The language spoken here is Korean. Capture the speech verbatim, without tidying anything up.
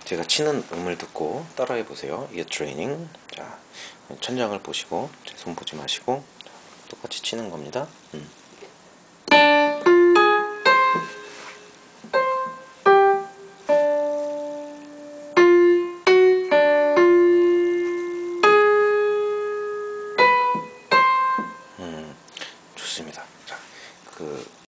제가 치는 음을 듣고 따라해 보세요. ear training. 자, 천장을 보시고 제 손 보지 마시고 똑같이 치는 겁니다. 음.